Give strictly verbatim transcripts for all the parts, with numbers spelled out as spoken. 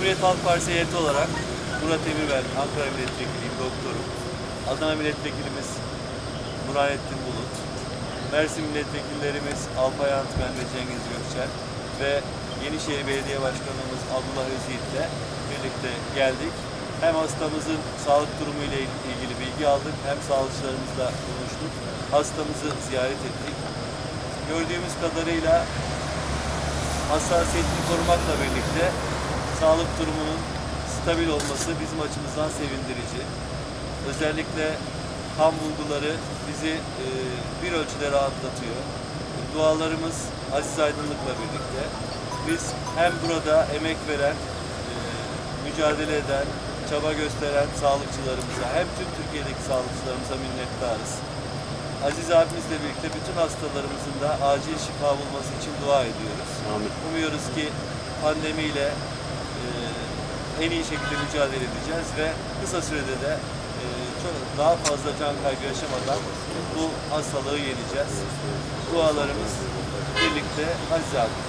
Cumhuriyet Halk Partisi heyeti olarak Murat Emirver, Ankara Milletvekiliyim, doktorum. Adana Milletvekilimiz Burhanettin Bulut, Mersin Milletvekillerimiz Alpay Antmen ve Cengiz Gökçen ve Yenişehir Belediye Başkanımız Abdullah Özyiğit ile birlikte geldik. Hem hastamızın sağlık durumu ile ilgili bilgi aldık, hem sağlıkçılarımızla konuştuk. Hastamızı ziyaret ettik. Gördüğümüz kadarıyla hassasiyetini korumakla birlikte sağlık durumunun stabil olması bizim açımızdan sevindirici. Özellikle kan bulguları bizi e, bir ölçüde rahatlatıyor. Dualarımız Aziz Aydınlık'la birlikte. Biz hem burada emek veren, e, mücadele eden, çaba gösteren sağlıkçılarımıza, hem tüm Türkiye'deki sağlıkçılarımıza minnettarız. Aziz abimizle birlikte bütün hastalarımızın da acil şifa bulması için dua ediyoruz. Amin. Umuyoruz ki pandemiyle e, en iyi şekilde mücadele edeceğiz ve kısa sürede de e, çok daha fazla can kaybı yaşamadan bu hastalığı yeneceğiz. Dualarımız birlikte Aziz abimiz.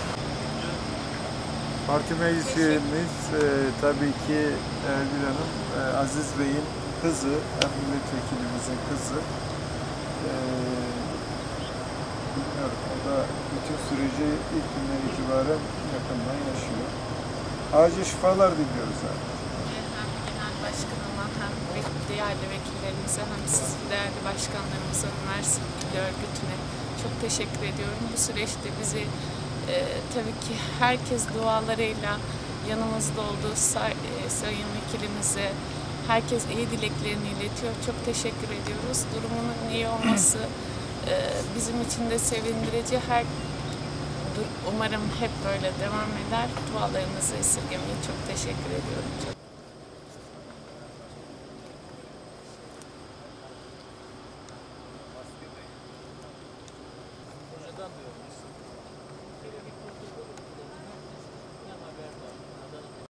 Parti meclis üyemiz e, tabii ki Erbil Hanım, e, Aziz Bey'in kızı, hem milletvekilimizin kızı. E, bilmiyorum, o da bütün süreci ilk günden itibaren yakından yaşıyor. Acil şifalar diliyoruz abi. Hem genel başkanıma, hem değerli vekillerimize, hem sizin değerli başkanlarımıza, Mersin İl Örgütü'ne çok teşekkür ediyorum. Bu süreçte bizi e, tabii ki herkes dualarıyla yanımızda olduğu say, e, sayın vekilimize, herkes iyi dileklerini iletiyor. Çok teşekkür ediyoruz. Durumunun iyi olması e, bizim için de sevindirici. Her Umarım hep böyle devam eder. Dualarınızı esirgemeyi çok teşekkür ediyorum. Çok